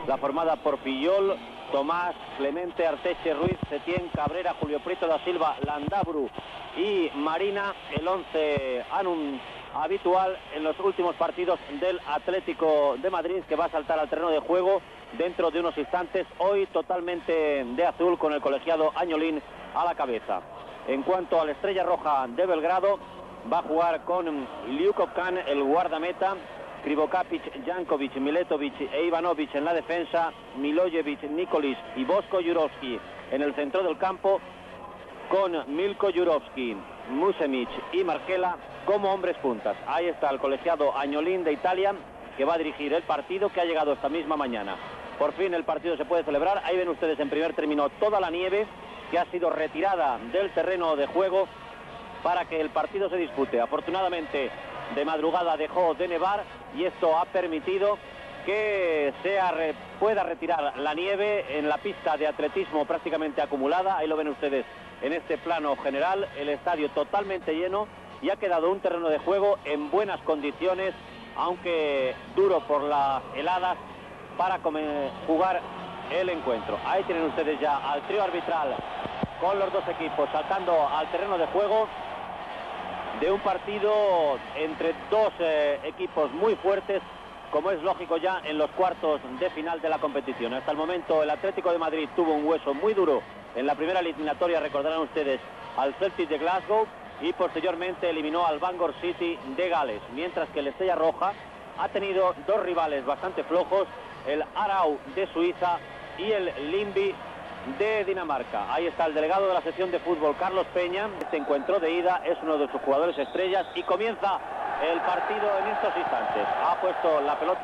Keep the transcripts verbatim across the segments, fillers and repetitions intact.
la formada por Fillol, Tomás, Clemente, Arteche, Ruiz, Setién, Cabrera, Julio Prieto da Silva, Landaburu y Marina, el once anun habitual en los últimos partidos del Atlético de Madrid, que va a saltar al terreno de juego dentro de unos instantes, hoy totalmente de azul con el colegiado Añolín a la cabeza. En cuanto a la Estrella Roja de Belgrado, va a jugar con Ljubko Khan, el guardameta, Krivokapic, Jankovic, Miletovic e Ivanovic en la defensa, Milojevic, Nikolic y Bosko Jurovski en el centro del campo, con Milko Jurovski, Musemic y Markela como hombres puntas. Ahí está el colegiado Añolín de Italia, que va a dirigir el partido, que ha llegado esta misma mañana. Por fin el partido se puede celebrar. Ahí ven ustedes en primer término toda la nieve que ha sido retirada del terreno de juego para que el partido se dispute. Afortunadamente, de madrugada dejó de nevar y esto ha permitido que sea, re, pueda retirar la nieve en la pista de atletismo prácticamente acumulada. Ahí lo ven ustedes en este plano general, el estadio totalmente lleno, y ha quedado un terreno de juego en buenas condiciones, aunque duro por las heladas, para jugar el encuentro. Ahí tienen ustedes ya al trío arbitral con los dos equipos saltando al terreno de juego de un partido entre dos eh, equipos muy fuertes, como es lógico ya en los cuartos de final de la competición. Hasta el momento el Atlético de Madrid tuvo un hueso muy duro en la primera eliminatoria, recordarán ustedes, al Celtic de Glasgow, y posteriormente eliminó al Bangor City de Gales, mientras que el Estrella Roja ha tenido dos rivales bastante flojos, el Arau de Suiza y el Limby de Dinamarca. Ahí está el delegado de la sección de fútbol, Carlos Peña. Este encuentro de ida es uno de sus jugadores estrellas y comienza el partido en estos instantes. Ha puesto la pelota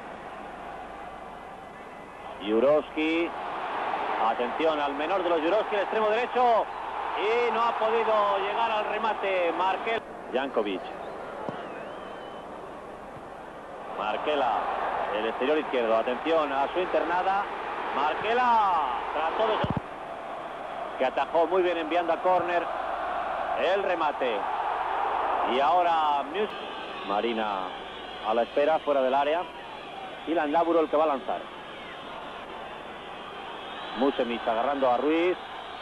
Jurovski, atención al menor de los Jurovski, el extremo derecho, y no ha podido llegar al remate Markel. Jankovic, Markela, el exterior izquierdo, atención a su internada, Markela trató de... que atajó muy bien enviando a córner el remate. Y ahora Marina a la espera fuera del área, y Landaburu el que va a lanzar. Musemic agarrando a Ruiz,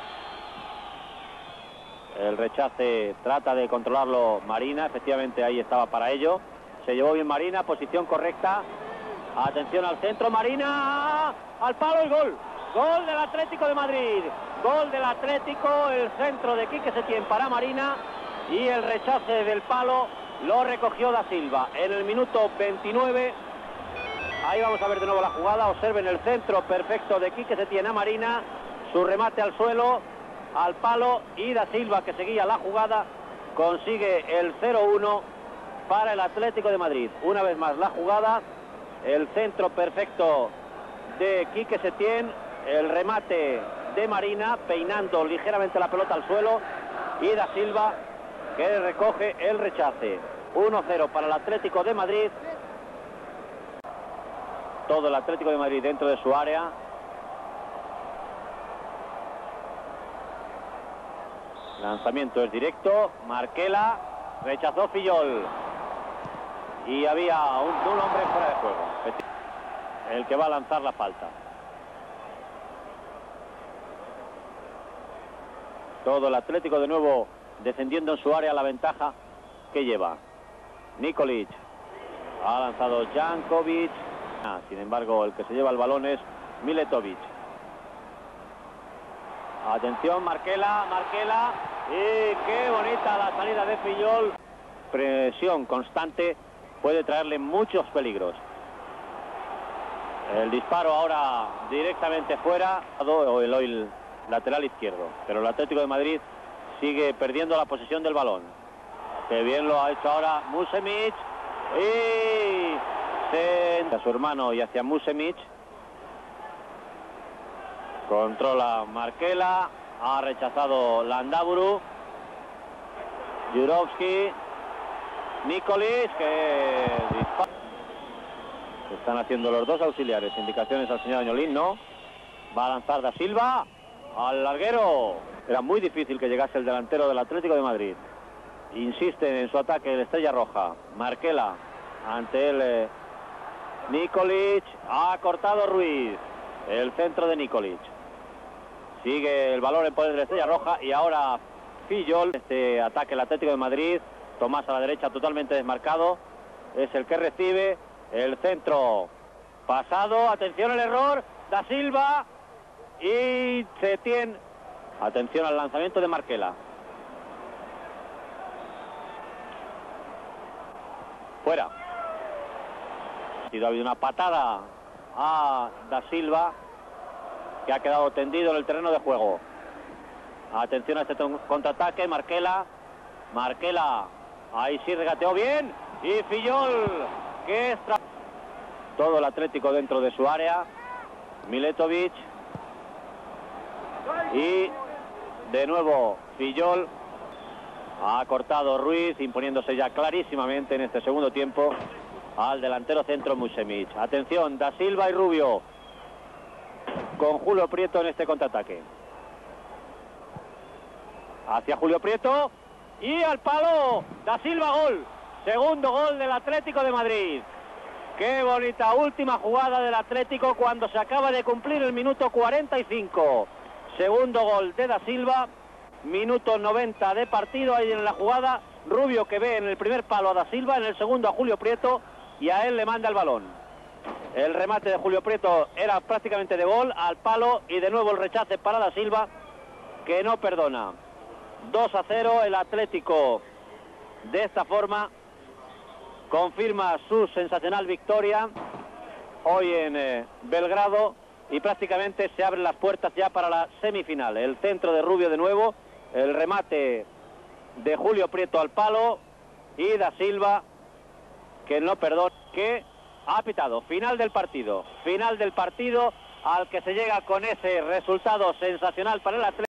el rechace trata de controlarlo Marina, efectivamente ahí estaba para ello, se llevó bien Marina, posición correcta, atención al centro, Marina al palo y gol, gol del Atlético de Madrid, gol del Atlético, el centro de Quique Setién para Marina, y el rechace del palo lo recogió da Silva en el minuto veintinueve. Ahí vamos a ver de nuevo la jugada, observen el centro perfecto de Quique Setién a Marina, su remate al suelo, al palo, y da Silva, que seguía la jugada, consigue el cero uno para el Atlético de Madrid. Una vez más la jugada, el centro perfecto de Quique Setién, el remate de Marina, peinando ligeramente la pelota al suelo, y da Silva, que recoge el rechace. uno cero para el Atlético de Madrid. Todo el Atlético de Madrid dentro de su área. Lanzamiento es directo, Markela, rechazó Fillol, y había un, un hombre fuera de juego, el que va a lanzar la falta. Todo el Atlético de nuevo defendiendo en su área la ventaja que lleva. Nikolic, ha lanzado Jankovic, ah, sin embargo el que se lleva el balón es Miletovic. Atención, Markela, Markela, y qué bonita la salida de Fillol. Presión constante puede traerle muchos peligros. El disparo ahora directamente fuera, o el, el lateral izquierdo, pero el Atlético de Madrid sigue perdiendo la posesión del balón. Que bien lo ha hecho ahora Musemic, y se... a su hermano y hacia Musemic. Controla Markela, ha rechazado Landaburu, Jurovski, Nikolic, que dispara. Están haciendo los dos auxiliares indicaciones al señor Añolín, no. Va a lanzar da Silva al larguero. Era muy difícil que llegase el delantero del Atlético de Madrid. Insiste en su ataque el Estrella Roja. Markela ante el eh, Nikolic, ha cortado Ruiz. El centro de Nikolic. Sigue el balón en poder de la Estrella Roja y ahora Fillol. Este ataque el Atlético de Madrid. Tomás a la derecha totalmente desmarcado. Es el que recibe. El centro pasado. Atención al error. Da Silva. Y Setién. Atención al lanzamiento de Marquela. Fuera. Ha habido una patada a Da Silva, que ha quedado tendido en el terreno de juego. Atención a este contraataque. Marquela. Marquela. Ahí sí regateó bien. Y Fillol, que es todo el Atlético dentro de su área. Miletovic. Y de nuevo Fillol. Ha cortado Ruiz, imponiéndose ya clarísimamente en este segundo tiempo al delantero centro Musemic. Atención, Da Silva y Rubio con Julio Prieto en este contraataque. Hacia Julio Prieto y al palo. Da Silva, gol. Segundo gol del Atlético de Madrid. Qué bonita última jugada del Atlético cuando se acaba de cumplir el minuto cuarenta y cinco. Segundo gol de Da Silva. Minuto noventa de partido. Ahí en la jugada Rubio, que ve en el primer palo a Da Silva, en el segundo a Julio Prieto, y a él le manda el balón. El remate de Julio Prieto era prácticamente de gol, al palo, y de nuevo el rechace para Da Silva, que no perdona. dos a cero, el Atlético de esta forma confirma su sensacional victoria hoy en eh, Belgrado, y prácticamente se abren las puertas ya para la semifinal. El centro de Rubio de nuevo, el remate de Julio Prieto al palo, y Da Silva, que no perdona, que ha pitado. Final del partido, final del partido al que se llega con ese resultado sensacional para el Atlético.